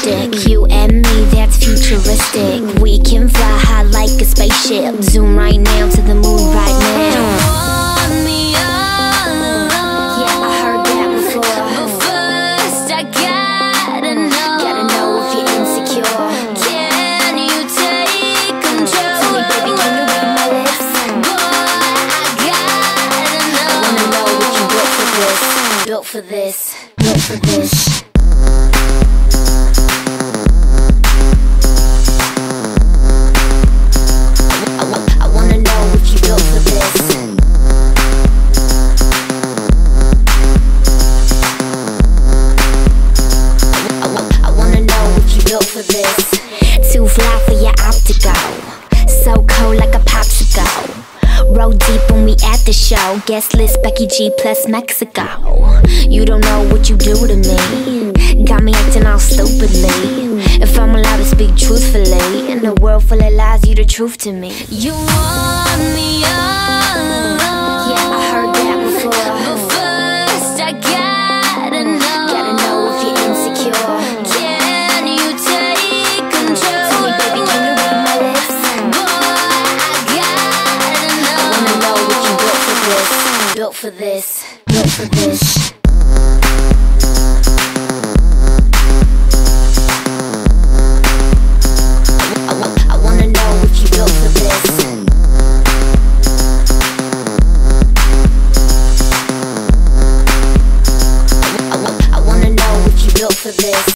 realistic. You and me, that's futuristic. We can fly high like a spaceship. Zoom right now to the moon right now. Want me all alone? Yeah, I heard that before. But first I gotta know if you're insecure. Can you take control? Tell me, baby, can you read my lips? Boy, I gotta know. I wanna know if you built for this. Built for this. Built for this. I wanna know if you built for this. I wanna know if you built for this. Too fly for your optical. So cold like a popsicle. Roll deep when we at the show. Guest list Becky G plus Mexico. You don't know what you do to me. Got me acting all stupidly. If I'm allowed to speak truthfully, in a world full of lies, you the truth to me. You want me all alone? Yeah, I heard that before. But first I gotta know if you're insecure. Can you take control? Tell me, baby, can you read my lips? Boy, I gotta know. I wanna know if you built for this. Built for this. Built for this. I wanna know if you built for this. I wanna know if you built for this.